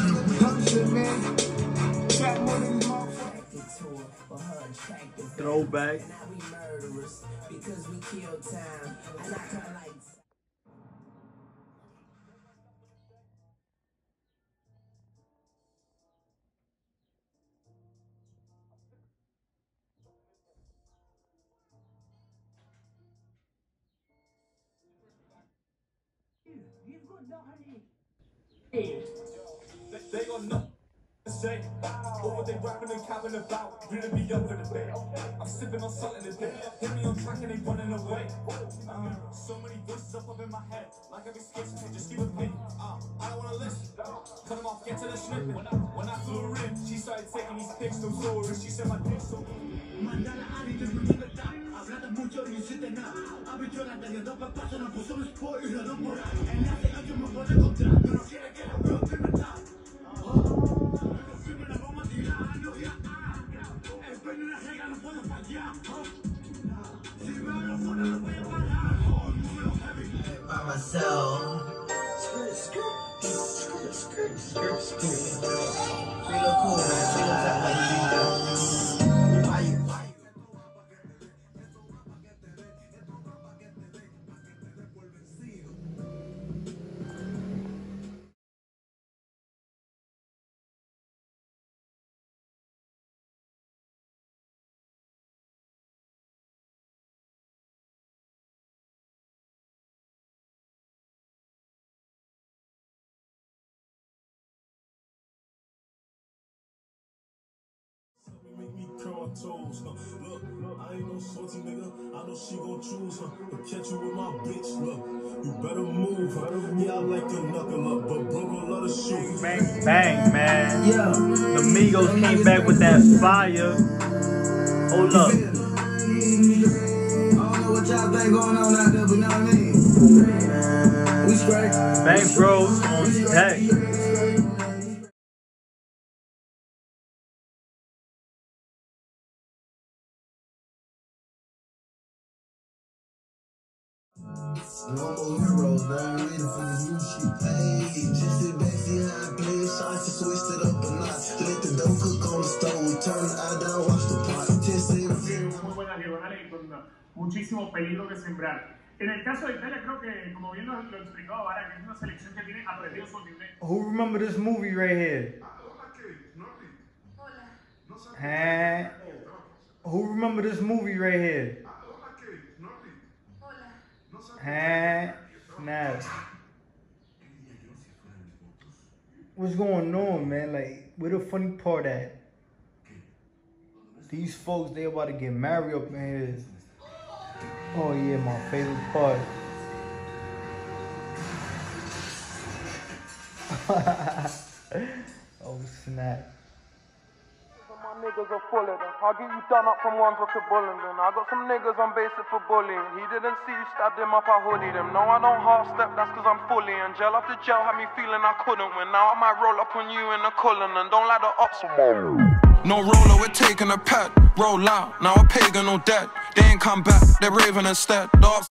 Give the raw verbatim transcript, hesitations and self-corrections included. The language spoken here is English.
Throwback. They got nothing to say. Or what they rapping and capping about. Really be up for the day. I'm sipping on salt in the day. Hit me on track and they running away. Uh, so many voices up, up in my head. Like every sketch, just give a pin. Uh, I don't wanna listen. Cut them off, get to the snippet. When I, when I flew her in, she started taking these pics to Zora. She said my dick's so Mandala Ari desmenuzada, hablando mucho y hiciste nada. Habitual anterior, dos pasos, no puso un spoiler y la dos moral. En la cena yo me puedo encontrar, pero no quiere que la brote me da. No firme la bomba tirando ya. El peño una rega no puedo fallar. Si veo los fondos no voy a parar. Número heavy. By myself. Skirt, skirt, skirt, skirt, skirt. Feel cool, man. Feel that like Make me curl my toes, huh? Look, I ain't no salty nigga. I know she gon' choose, huh? To catch you with my bitch, look. You better move, huh? Yeah, I like to knuckle up, but bro gon' let us shoot. Bang, bang, man. Yeah. The Migos came back with that fire. Hold up. I don't know what y'all think going on out there, but know what I mean? We straight. Bang Bros on deck. Normal heroes, man. I'm ready for this new shit. Hey, just sit back, see how I play. Shots to switch it up a notch. Let the dough cook on the stove. Turn the eye down, watch the pot. Test it. Muy buenas diagonales y con muchísimo peligro que sembrar. En el caso de Italia, creo que, como bien lo, lo explicó Vara, que es una selección que tiene aprendido su nivel. Who remember this movie right here? Huh? Who remember this movie right here? Huh? Nah. What's going on, man? Like, where the funny part at? These folks, they about to get married up in here. Oh yeah, my favorite part. Oh snap. My niggas are full of them. I'll get you done up from Wandsworth to Bullingdon. I got some niggas on basic for bullying. He didn't see you, stabbed him up, I hoodied him. No, I don't half step, that's cause I'm fully in jail. After jail had me feeling I couldn't win. Now I might roll up on you in the Cullinan. Don't like the ops. No roller, we're taking a pet. Roll out, now a pagan no debt. They ain't come back, they're raving instead. The ops